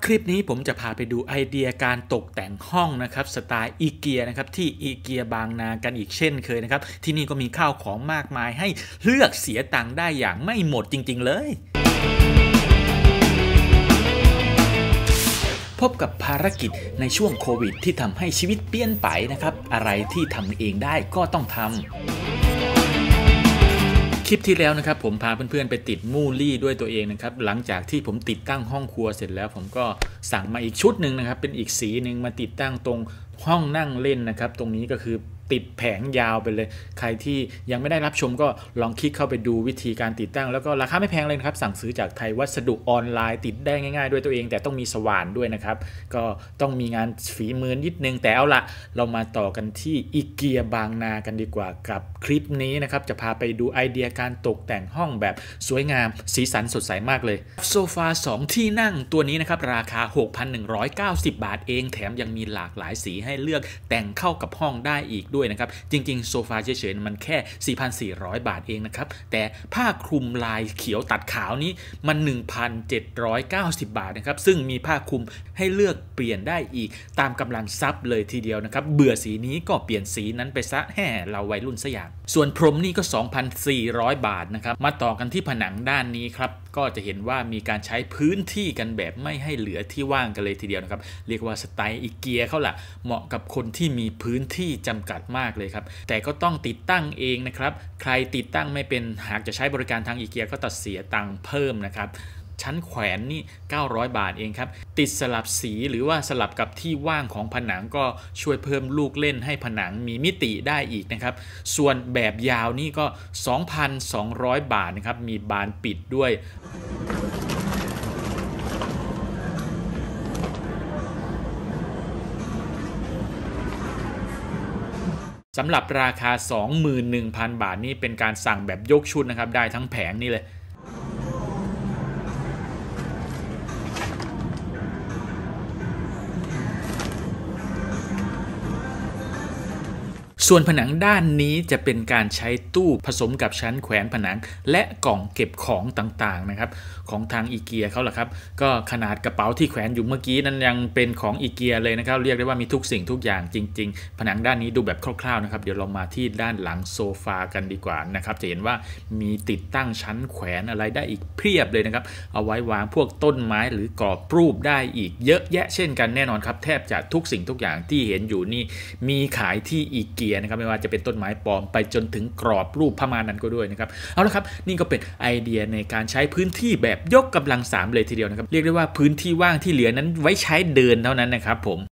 คลิปนี้ผมจะพาไปดูไอเดียการตกแต่งห้องนะครับสไตล์อีเกียนะครับที่อีเกียบางนากันอีกเช่นเคยนะครับที่นี่ก็มีข้าวของมากมายให้เลือกเสียตังค์ได้อย่างไม่หมดจริงๆเลยพบกับภารกิจในช่วงโควิดที่ทำให้ชีวิตเปลี่ยนไปนะครับอะไรที่ทำเองได้ก็ต้องทำคลิปที่แล้วนะครับผมพาเพื่อนๆไปติดมูลี่ด้วยตัวเองนะครับหลังจากที่ผมติดตั้งห้องครัวเสร็จแล้วผมก็สั่งมาอีกชุดหนึ่งนะครับเป็นอีกสีหนึ่งมาติดตั้งตรงห้องนั่งเล่นนะครับตรงนี้ก็คือติดแผงยาวไปเลยใครที่ยังไม่ได้รับชมก็ลองคลิกเข้าไปดูวิธีการติดตั้งแล้วก็ราคาไม่แพงเลยนะครับสั่งซื้อจากไทยวัสดุออนไลน์ติดได้ง่ายๆด้วยตัวเองแต่ต้องมีสว่านด้วยนะครับก็ต้องมีงานฝีมือนิดนึงแต่เอาละเรามาต่อกันที่อีเกียบางนากันดีกว่ากับคลิปนี้นะครับจะพาไปดูไอเดียการตกแต่งห้องแบบสวยงามสีสันสดใสมากเลยโซฟา2ที่นั่งตัวนี้นะครับราคา 6,190 บาทเองแถมยังมีหลากหลายสีให้เลือกแต่งเข้ากับห้องได้อีกด้วยนะครับจริงๆโซฟาเฉยๆมันแค่ 4,400 บาทเองนะครับแต่ผ้าคลุมลายเขียวตัดขาวนี้มัน 1,790 บาทนะครับซึ่งมีผ้าคลุมให้เลือกเปลี่ยนได้อีกตามกำลังทรัพย์เลยทีเดียวนะครับเบื่อสีนี้ก็เปลี่ยนสีนั้นไปซะแห่เราวัยรุ่นซะอย่างส่วนพรมนี่ก็ 2,400 บาทนะครับมาต่อกันที่ผนังด้านนี้ครับก็จะเห็นว่ามีการใช้พื้นที่กันแบบไม่ให้เหลือที่ว่างกันเลยทีเดียวนะครับเรียกว่าสไตล์อีเกียเขาล่ะเหมาะกับคนที่มีพื้นที่จำกัดมากเลยครับแต่ก็ต้องติดตั้งเองนะครับใครติดตั้งไม่เป็นหากจะใช้บริการทางอีเกียก็ตัดเสียตังค์เพิ่มนะครับชั้นแขวนนี่900 บาทเองครับติดสลับสีหรือว่าสลับกับที่ว่างของผนังก็ช่วยเพิ่มลูกเล่นให้ผนังมีมิติได้อีกนะครับส่วนแบบยาวนี่ก็ 2,200 บาทนะครับมีบานปิดด้วยสำหรับราคา 21,000 บาทนี่เป็นการสั่งแบบยกชุดนะครับได้ทั้งแผงนี่เลยส่วนผนังด้านนี้จะเป็นการใช้ตู้ผสมกับชั้นแขวนผนังและกล่องเก็บของต่างๆนะครับของทางอีเกียเขาแหละครับก็ขนาดกระเป๋าที่แขวนอยู่เมื่อกี้นั้นยังเป็นของอีเกียเลยนะครับเรียกได้ว่ามีทุกสิ่งทุกอย่างจริงๆผนังด้านนี้ดูแบบคร่าวๆนะครับเดี๋ยวเรามาที่ด้านหลังโซฟากันดีกว่านะครับจะเห็นว่ามีติดตั้งชั้นแขวนอะไรได้อีกเพียบเลยนะครับเอาไว้วางพวกต้นไม้หรือกรอบรูปได้อีกเยอะแยะเช่นกันแน่นอนครับแทบจะทุกสิ่งทุกอย่างที่เห็นอยู่นี่มีขายที่อีเกียนะครับไม่ว่าจะเป็นต้นไม้ปลอมไปจนถึงกรอบรูปผ้าม่านนั้นก็ด้วยนะครับเอาละครับนี่ก็เป็นไอเดียในการใช้พื้นที่แบบยกกำลัง3เลยทีเดียวนะครับเรียกได้ว่าพื้นที่ว่างที่เหลือนั้นไว้ใช้เดินเท่านั้นนะครับผม